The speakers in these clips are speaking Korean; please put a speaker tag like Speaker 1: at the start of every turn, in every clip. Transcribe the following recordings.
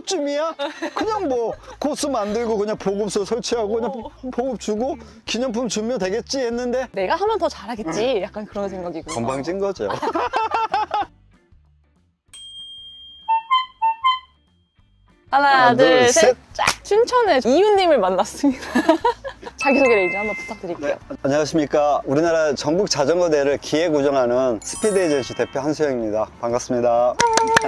Speaker 1: 이것쯤이야? 그냥 뭐 코스 만들고 그냥 보급소 설치하고 그냥 보급 주고 기념품 주면 되겠지 했는데
Speaker 2: 내가 하면 더 잘하겠지 약간 그런 생각이고
Speaker 1: 건방진 거죠.
Speaker 2: 하나 둘
Speaker 1: 셋.
Speaker 2: 셋 쫙! 춘천에 이유님을 만났습니다. 자기소개를 이제 한번 부탁드릴게요.
Speaker 1: 네, 안녕하십니까. 우리나라 전국 자전거 대회를 기획 운영하는 스피드 에이전시 대표 한수영입니다. 반갑습니다.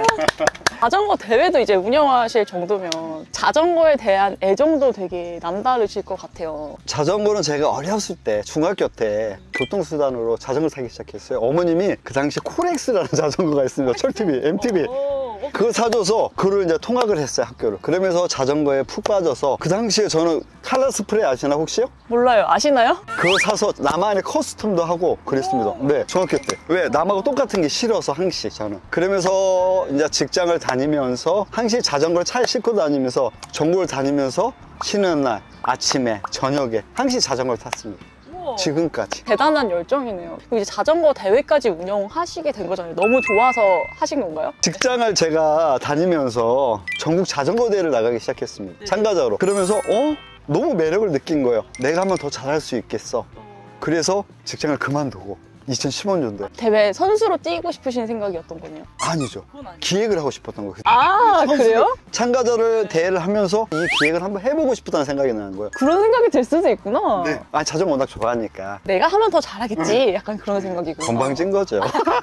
Speaker 2: 자전거 대회도 이제 운영하실 정도면 자전거에 대한 애정도 되게 남다르실 것 같아요.
Speaker 1: 자전거는 제가 어렸을 때 중학교 때 교통수단으로 자전거 타기 시작했어요. 어머님이 그 당시 코렉스라는 자전거가 있습니다. 철TV, MTV. 그걸 사줘서 그걸 이제 통학을 했어요, 학교를. 그러면서 자전거에 푹 빠져서 그 당시에 저는 칼라 스프레이 아시나 혹시요?
Speaker 2: 몰라요. 아시나요?
Speaker 1: 그거 사서 나만의 커스텀도 하고 그랬습니다. 네, 중학교 때. 왜? 남하고 똑같은 게 싫어서 항시 저는. 그러면서 이제 직장을 다니면서 항시 자전거를 차에 싣고 다니면서 전국을 다니면서 쉬는 날, 아침에, 저녁에 항시 자전거를 탔습니다. 지금까지.
Speaker 2: 대단한 열정이네요. 그리고 이제 자전거 대회까지 운영하시게 된 거잖아요. 너무 좋아서 하신 건가요?
Speaker 1: 직장을 제가 다니면서 전국 자전거 대회를 나가기 시작했습니다. 참가자로. 그러면서 너무 매력을 느낀 거예요. 내가 한번 더 잘할 수 있겠어. 그래서 직장을 그만두고 2015년도에
Speaker 2: 대회 선수로 뛰고 싶으신 생각이었던 거네요.
Speaker 1: 아니죠. 기획을 하고 싶었던 거예요.
Speaker 2: 아, 그래요?
Speaker 1: 참가자를 대회를 하면서 이 기획을 한번 해보고 싶다는 생각이 나는 거예요.
Speaker 2: 그런 생각이 들 수도 있구나.
Speaker 1: 네. 자전거 워낙 좋아하니까.
Speaker 2: 내가 하면 더 잘하겠지 약간 그런 생각이구나.
Speaker 1: 건방진 거죠.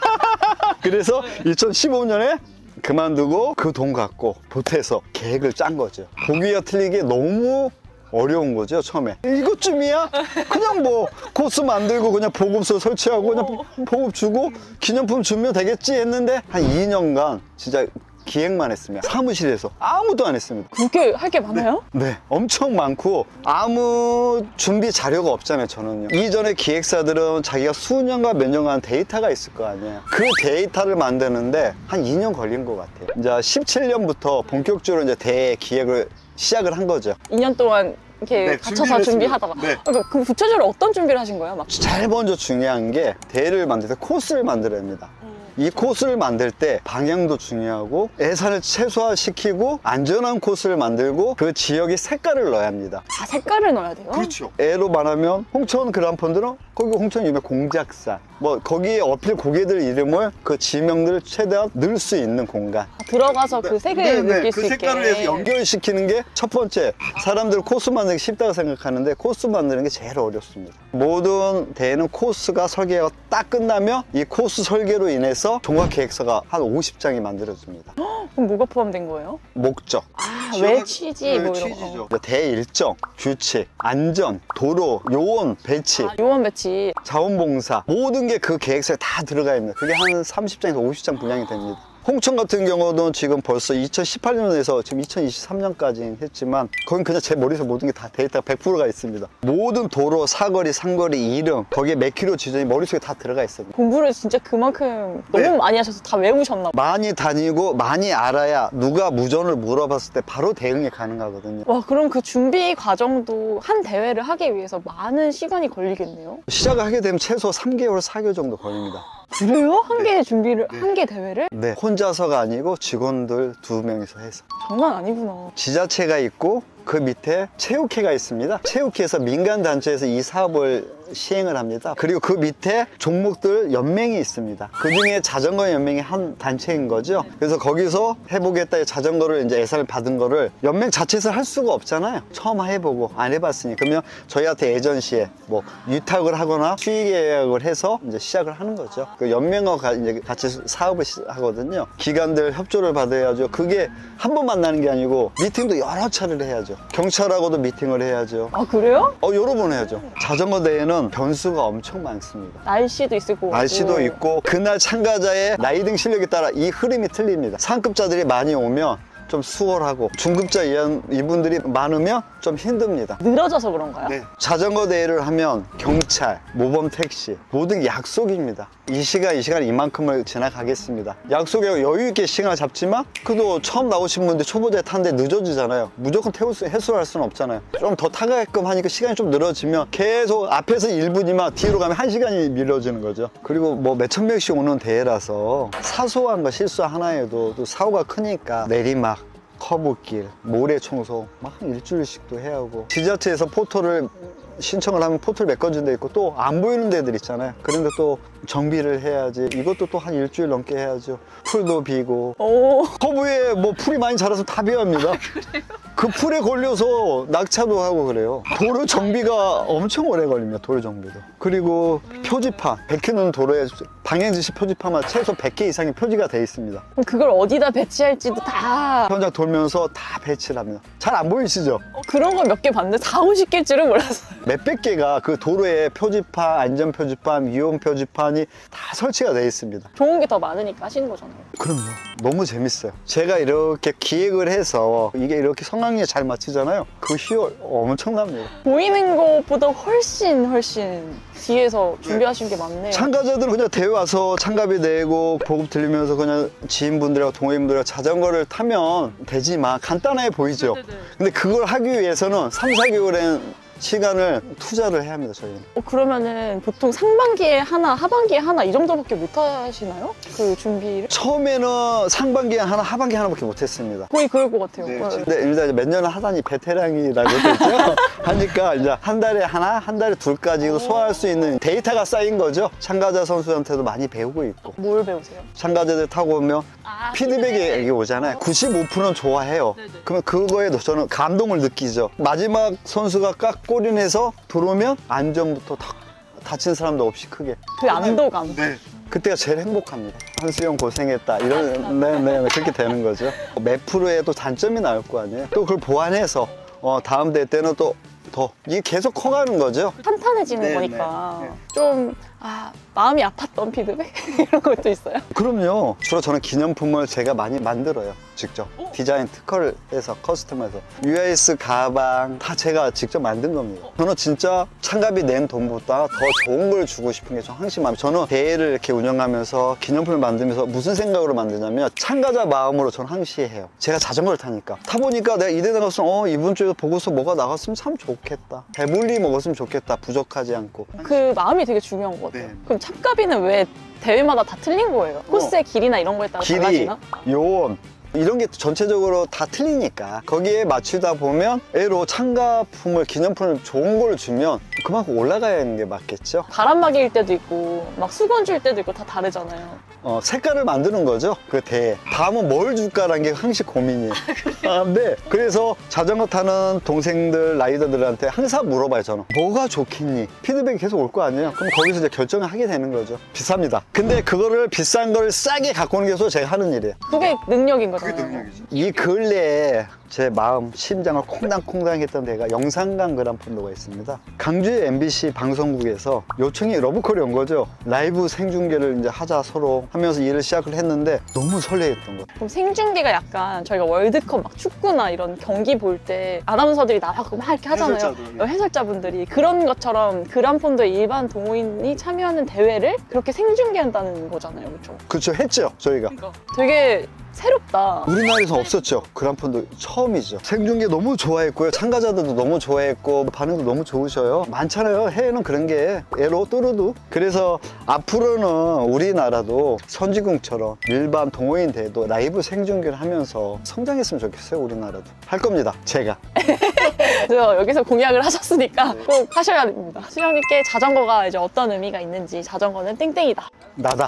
Speaker 1: 그래서 2015년에 그만두고 그 돈 갖고 보태서 계획을 짠 거죠. 보기와 틀리게 너무 어려운 거죠, 처음에. 이것쯤이야? 그냥 뭐 코스 만들고 그냥 보급소 설치하고 그냥 보급 주고 기념품 주면 되겠지 했는데 한 2년간 진짜 기획만 했습니다. 사무실에서 아무도 안 했습니다.
Speaker 2: 그렇게 할 게 많아요?
Speaker 1: 네, 엄청 많고 아무 준비 자료가 없잖아요, 저는요. 이전에 기획사들은 자기가 수년간 몇 년간 데이터가 있을 거 아니에요. 그 데이터를 만드는데 한 2년 걸린 것 같아요. 이제 17년부터 본격적으로 이제 대회 기획을 시작을 한 거죠.
Speaker 2: 2년 동안 이렇게 갇혀서 준비하다가.
Speaker 1: 네.
Speaker 2: 그러니까 그 구체적으로 어떤 준비를 하신 거예요? 막
Speaker 1: 제일 먼저 중요한 게 대회를 만들 때 코스를 만들어야 합니다. 이 코스를 만들 때 방향도 중요하고 예산을 최소화시키고 안전한 코스를 만들고 그 지역의 색깔을 넣어야 합니다.
Speaker 2: 다 색깔을 넣어야 돼요?
Speaker 1: 그렇죠. 예로 말하면 홍천 그란폰드는 거기 홍천 유명 공작사 뭐 거기에 어필 고객들 이름을 그 지명들을 최대한 넣을 수 있는 공간.
Speaker 2: 들어가서 그 색을 느낄 수
Speaker 1: 그
Speaker 2: 있게.
Speaker 1: 색깔을 해서 연결시키는 게 첫 번째. 사람들 코스 만들기 쉽다고 생각하는데 코스 만드는 게 제일 어렵습니다. 모든 대회는 코스가 설계가 딱 끝나면 이 코스 설계로 인해서 종합계획서가 한 50장이 만들어집니다.
Speaker 2: 그럼 뭐가 포함된 거예요?
Speaker 1: 목적.
Speaker 2: 왜 취지 뭐 이런
Speaker 1: 취지죠. 대 일정, 규칙, 안전, 도로, 요원, 배치,
Speaker 2: 요원 배치.
Speaker 1: 자원봉사 모든 게 그 계획서에 다 들어가 있는 거예요. 그게 한 30장에서 50장 분량이 됩니다. 홍천 같은 경우는 지금 벌써 2018년에서 지금 2023년까지 했지만 거긴 그냥 제 머릿속에 모든 게 다 데이터가 100%가 있습니다. 모든 도로, 사거리, 상거리, 이름 거기에 몇 킬로 지점이 머릿속에 다 들어가 있어요.
Speaker 2: 공부를 진짜 그만큼 너무 많이 하셔서 다 외우셨나 봐요.
Speaker 1: 많이 다니고 많이 알아야 누가 무전을 물어봤을 때 바로 대응이 가능하거든요.
Speaker 2: 와, 그럼 그 준비 과정도 한 대회를 하기 위해서 많은 시간이 걸리겠네요?
Speaker 1: 시작을 하게 되면 최소 3개월, 4개월 정도 걸립니다.
Speaker 2: 그래요? 한 개의 준비를, 한 개 대회를?
Speaker 1: 네, 혼자서가 아니고 직원들 2명이서 해서.
Speaker 2: 장난 아니구나.
Speaker 1: 지자체가 있고 그 밑에 체육회가 있습니다. 체육회에서 민간단체에서 이 사업을 시행을 합니다. 그리고 그 밑에 종목들 연맹이 있습니다. 그 중에 자전거 연맹이 한 단체인 거죠. 그래서 거기서 해보겠다 자전거를 이제 예산을 받은 거를 연맹 자체에서 할 수가 없잖아요. 처음 해보고 안 해봤으니. 그러면 저희한테 에이전시에 뭐 위탁을 하거나 수익 계약을 해서 이제 시작을 하는 거죠. 그 연맹과 이제 같이 사업을 하거든요. 기관들 협조를 받아야죠. 그게 한 번 만나는 게 아니고 미팅도 여러 차례를 해야죠. 경찰하고도 미팅을 해야죠.
Speaker 2: 아, 그래요?
Speaker 1: 여러 번 해야죠. 자전거 대회는 변수가 엄청 많습니다.
Speaker 2: 날씨도 있을 거고.
Speaker 1: 날씨도 있고 그날 참가자의 라이딩 실력에 따라 이 흐름이 틀립니다. 상급자들이 많이 오면 좀 수월하고 중급자 이분들이 많으면 좀 힘듭니다.
Speaker 2: 늘어져서 그런가요?
Speaker 1: 네. 자전거 대회를 하면 경찰, 모범 택시 모든 게 약속입니다. 이 시간 이만큼을 지나가겠습니다. 약속에 여유 있게 시간을 잡지만 그래도 처음 나오신 분들 초보자에 타는데 늦어지잖아요. 무조건 해소할 수는 없잖아요. 좀 더 타게끔 하니까 시간이 좀 늘어지면 계속 앞에서 1분이면 뒤로 가면 1시간이 미뤄지는 거죠. 그리고 뭐 몇천 명씩 오는 대회라서 사소한 거 실수 하나에도 또 사고가 크니까 내리막 커브길, 모래 청소 막 한 일주일씩도 해야 하고, 지자체에서 포토를 신청을 하면 포토를 메꿔준 데 있고 또 안 보이는 데들 있잖아요. 그런데 또 정비를 해야지. 이것도 또 한 일주일 넘게 해야죠. 풀도 비고.
Speaker 2: 오.
Speaker 1: 커브에 뭐 풀이 많이 자라서 다 비합니다. 그 풀에 걸려서 낙차도 하고 그래요. 도로 정비가 엄청 오래 걸립니다. 도로 정비도. 그리고 표지판, 100개 넣는 도로에 방향지시 표지판만 최소 100개 이상의 표지가 돼 있습니다.
Speaker 2: 그럼 그걸 어디다 배치할지도 다
Speaker 1: 현장 돌면서 다 배치를 합니다. 잘 안 보이시죠?
Speaker 2: 그런 거 몇 개 봤는데 4, 50개일 줄은 몰랐어요.
Speaker 1: 몇백 개가 그 도로에 표지판, 안전 표지판, 위험 표지판이 다 설치가 돼 있습니다.
Speaker 2: 좋은 게 더 많으니까 하시는 거잖아요.
Speaker 1: 그럼요. 너무 재밌어요. 제가 이렇게 기획을 해서 이게 이렇게 성황리에 잘 맞추잖아요. 그 희열 엄청납니다.
Speaker 2: 보이는 것보다 훨씬 뒤에서 준비하신 게 많네요.
Speaker 1: 참가자들은 그냥 대회 와서 참가비 내고 보급 들리면서 그냥 지인분들하고 동호인분들하고 자전거를 타면 되지만 간단해 보이죠? 근데 그걸 하기 위해서는 3, 4개월의 시간을 투자를 해야 합니다, 저희는.
Speaker 2: 그러면은 보통 상반기에 하나, 하반기에 하나 이 정도밖에 못 하시나요? 그 준비를?
Speaker 1: 처음에는 상반기에 하나, 하반기에 하나밖에 못 했습니다.
Speaker 2: 거의 그럴 것 같아요.
Speaker 1: 네,
Speaker 2: 네.
Speaker 1: 근데 일단 몇 년을 하다니 베테랑이라고 했죠. 하니까 이제 한 달에 하나, 한 달에 둘까지도 소화할 수 있는 데이터가 쌓인 거죠. 참가자 선수한테도 많이 배우고 있고.
Speaker 2: 뭘 배우세요?
Speaker 1: 참가자들 타고 오면
Speaker 2: 아,
Speaker 1: 피드백이 오잖아요. 95%는 좋아해요.
Speaker 2: 네네.
Speaker 1: 그러면 그거에 저는 감동을 느끼죠. 마지막 선수가 깍 골인해서 들어오면 안전부터 탁 다친 사람도 없이 크게.
Speaker 2: 그 안도감.
Speaker 1: 네. 그때가 제일 행복합니다. 한수영 고생했다. 이런, 네, 그렇게 되는 거죠. 몇 프로의 또 단점이 나올 거 아니에요. 또 그걸 보완해서 다음 대회 때는 또 더 이게 계속 커가는 거죠.
Speaker 2: 탄탄해지는
Speaker 1: 네,
Speaker 2: 거니까
Speaker 1: 네, 네.
Speaker 2: 좀 마음이 아팠던 피드백? 이런 것도 있어요?
Speaker 1: 그럼요. 주로 저는 기념품을 제가 많이 만들어요. 직접. 디자인 특허를 해서 커스텀해서. UIS 가방 다 제가 직접 만든 겁니다. 저는 진짜 참가비 낸 돈보다 더 좋은 걸 주고 싶은 게 저 항상 마음이. 저는 대회를 이렇게 운영하면서 기념품을 만들면서 무슨 생각으로 만드냐면 참가자 마음으로 저는 항시 해요. 제가 자전거를 타니까. 타보니까 내가 이대 나갔으면 이번 주에 보고서 뭐가 나갔으면 참 좋겠다. 배불리 먹었으면 좋겠다. 부족하지 않고.
Speaker 2: 그 마음이 되게 중요한 것 같아요.
Speaker 1: 네.
Speaker 2: 그럼 참가비는 왜 대회마다 다 틀린 거예요? 코스의 길이나 이런 거에 따라
Speaker 1: 길이,
Speaker 2: 달라지나?
Speaker 1: 요원 이런 게 전체적으로 다 틀리니까 거기에 맞추다 보면 애로 참가품을 기념품을 좋은 걸 주면 그만큼 올라가야 하는 게 맞겠죠.
Speaker 2: 바람막이일 때도 있고 막 수건줄 때도 있고 다 다르잖아요.
Speaker 1: 색깔을 만드는 거죠. 그 대회. 다음은 뭘 줄까라는 게 항상 고민이에요. 네. 그래서 자전거 타는 동생들, 라이더들한테 항상 물어봐요, 저는. 뭐가 좋겠니? 피드백이 계속 올 거 아니에요? 그럼 거기서 이제 결정을 하게 되는 거죠. 비쌉니다. 근데 그거를 비싼 걸 싸게 갖고 오는 게 제가 하는 일이에요.
Speaker 2: 그게 능력인 거잖아요.
Speaker 1: 이 근래에 제 마음, 심장을 콩당콩당 했던 데가 영산강 그란폰도가 있습니다. 강주의 MBC 방송국에서 요청이 러브콜이 온 거죠. 라이브 생중계를 이제 하자 서로 하면서 일을 시작을 했는데 너무 설레했던 것.
Speaker 2: 그럼 생중계가 약간 저희가 월드컵 막 축구나 이런 경기 볼 때 아나운서들이 나가고 막 이렇게 하잖아요.
Speaker 1: 해설자들.
Speaker 2: 해설자분들이 그런 것처럼 그란폰도의 일반 동호인이 참여하는 대회를 그렇게 생중계한다는 거잖아요. 그렇죠?
Speaker 1: 그렇죠. 했죠. 저희가.
Speaker 2: 되게 새롭다.
Speaker 1: 우리나라에서 없었죠. 그란폰도 처음이죠. 생중계 너무 좋아했고요. 참가자들도 너무 좋아했고 반응도 너무 좋으셔요. 많잖아요. 해외는 그런 게 애로 뚜루두. 그래서 앞으로는 우리나라도 선진국처럼 일반 동호인 대회도 라이브 생중계를 하면서 성장했으면 좋겠어요. 우리나라도. 할 겁니다. 제가.
Speaker 2: 그래서 여기서 공약을 하셨으니까 꼭 하셔야 됩니다. 수영님께 자전거가 이제 어떤 의미가 있는지 자전거는 땡땡이다.
Speaker 1: 나다.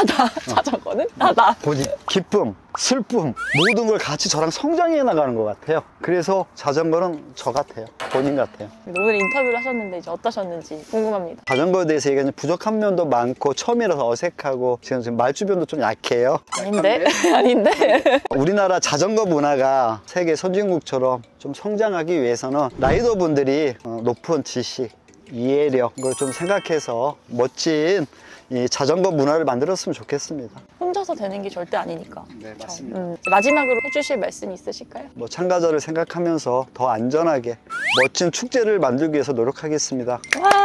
Speaker 2: 자전거는 나다.
Speaker 1: 본인 기쁨, 슬픔 모든 걸 같이 저랑 성장해 나가는 것 같아요. 그래서 자전거는 저 같아요. 본인 같아요.
Speaker 2: 오늘 인터뷰를 하셨는데 이제 어떠셨는지 궁금합니다.
Speaker 1: 자전거에 대해서 얘기하면 부족한 면도 많고 처음이라서 어색하고 지금 말주변도 좀 약해요.
Speaker 2: 아닌데? 아닌데?
Speaker 1: 우리나라 자전거 문화가 세계 선진국처럼 좀 성장하기 위해서는 라이더분들이 높은 지식, 이해력을 좀 생각해서 멋진 이 자전거 문화를 만들었으면 좋겠습니다.
Speaker 2: 혼자서 되는 게 절대 아니니까.
Speaker 1: 네,
Speaker 2: 그쵸?
Speaker 1: 맞습니다.
Speaker 2: 마지막으로 해주실 말씀 있으실까요?
Speaker 1: 뭐 참가자를 생각하면서 더 안전하게 멋진 축제를 만들기 위해서 노력하겠습니다.
Speaker 2: 와!